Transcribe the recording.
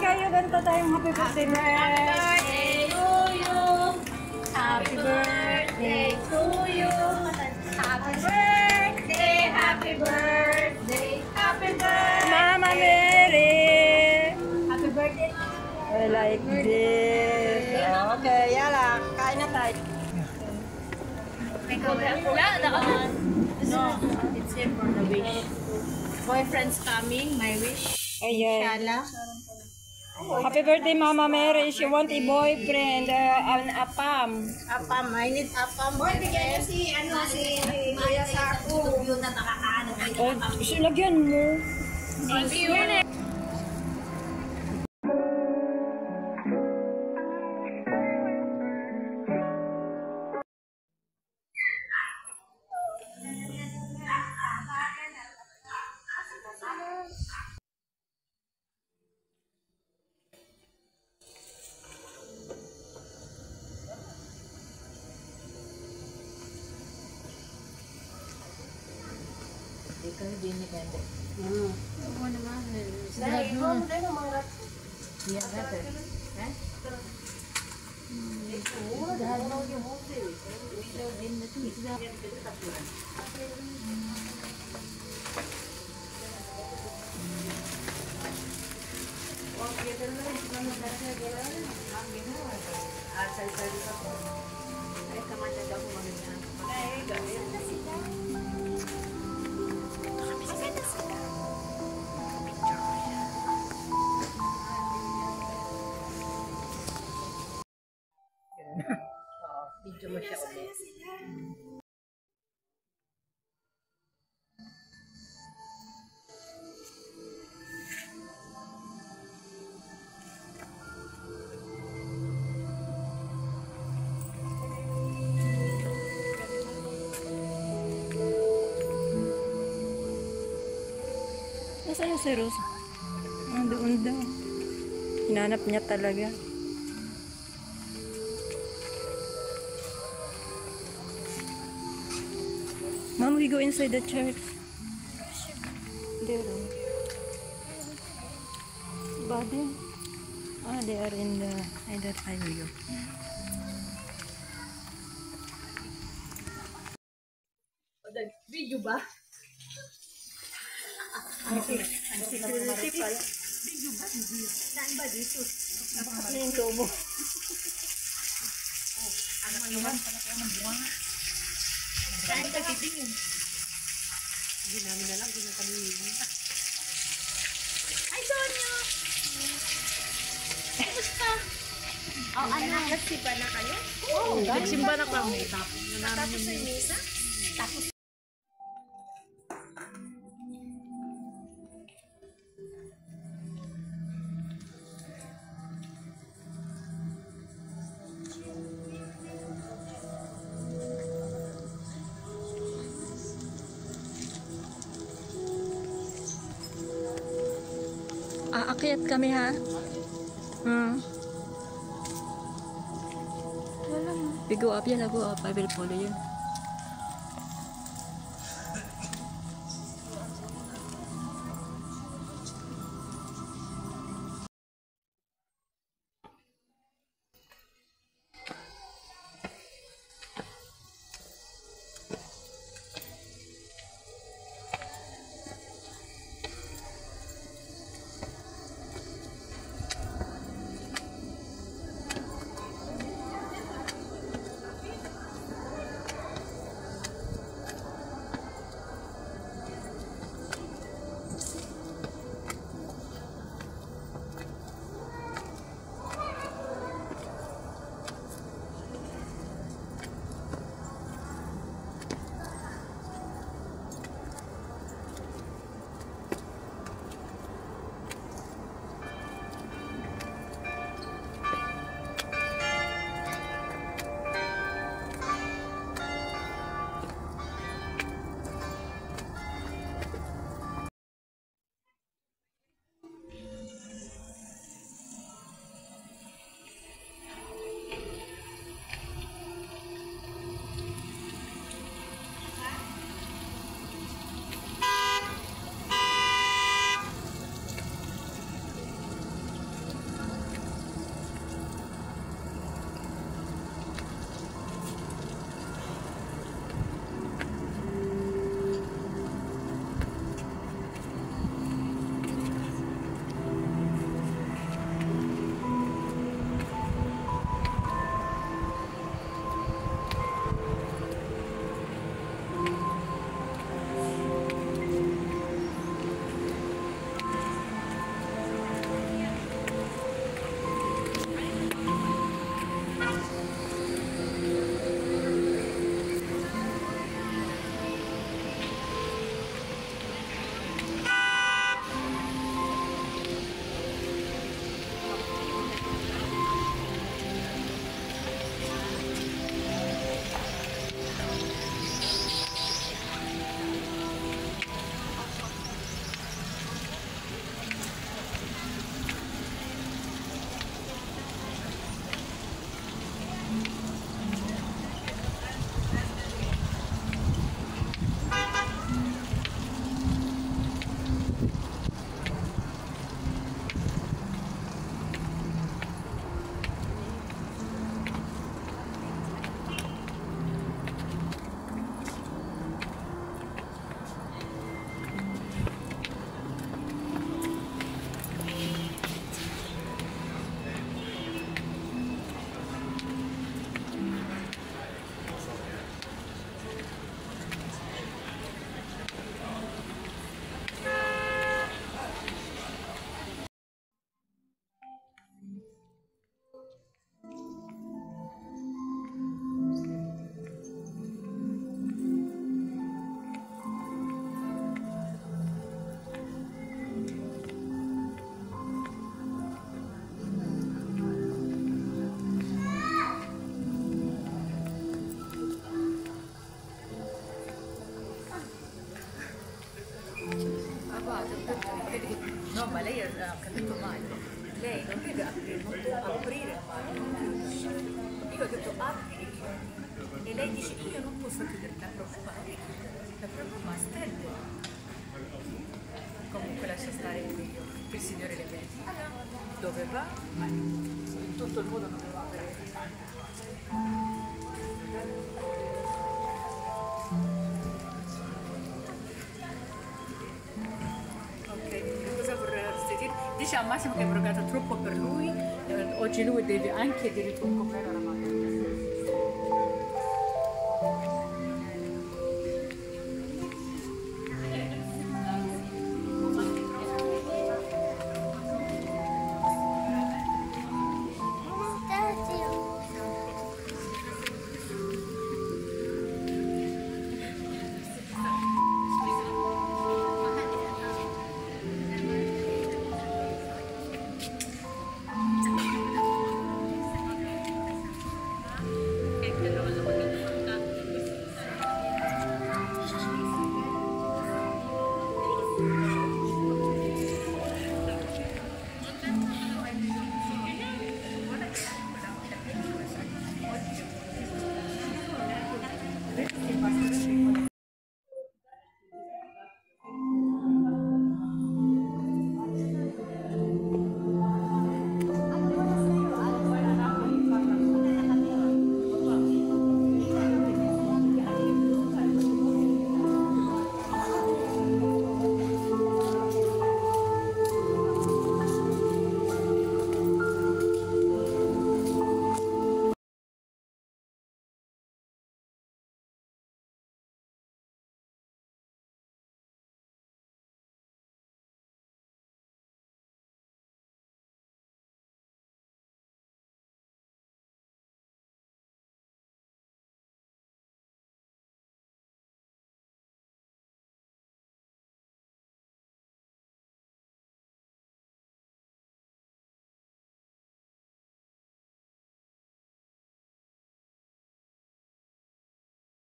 tayo, ganito tayong happy birthday. Happy birthday to you. Happy birthday, happy birthday, happy birthday. Mama Mary. Happy birthday. I like this. Okay, yala, kain na tayo. No, it's here for the wish. Boyfriend's coming, my wish. Inshallah. Happy birthday, Mama Mary. She want a boyfriend, an apam. Apam, I need apam. Boy, bigyan niyo si Kuya Saku. Oh, lagyan mo. Thank you. Ikaw din ni Kende. Ako naman. Dahil ikaw mo tayo mga iya gata. Eh? Dahil mo yung hotel. Ikaw din na ito. Ay, kamanda daw ko maganda. Ay, gawin na sila. Video mo siya ulit. Nasaan yung si Rosa? Doon daw. Hinanap niya talaga. Mom, we go inside the church. There. Body. Ah, they are in the either side we go. Video ba? Ang security pala. Video ba? Saan ba dito? Ano yung tubo? Ano naman pala kayo ng buwan? Saan ka titingin? Hindi namin alam kung yung kami yun. Ay, Sonyo! Kumusta? Oh, anak, nagsimba na kayo? Oo, nagsimba na kami. Tapos yung misa? Tapos aakyat kami ha. We go up, yeah, go up. I will follow you. No, ma lei ha capito male. Lei non deve aprire, non può aprire il mare, non chiudere. Io ho detto apri e chiudi. E lei dice io non posso chiudere, la problema non è chiudere, la problema è stendere. Comunque lascia stare il video, che il Signore le benedica, dove va, ma in tutto il mondo non va per ok, quindi cosa vorreste dire? Dice al massimo che è brogato troppo per lui, oggi lui deve anche addirittura comprare la macchina.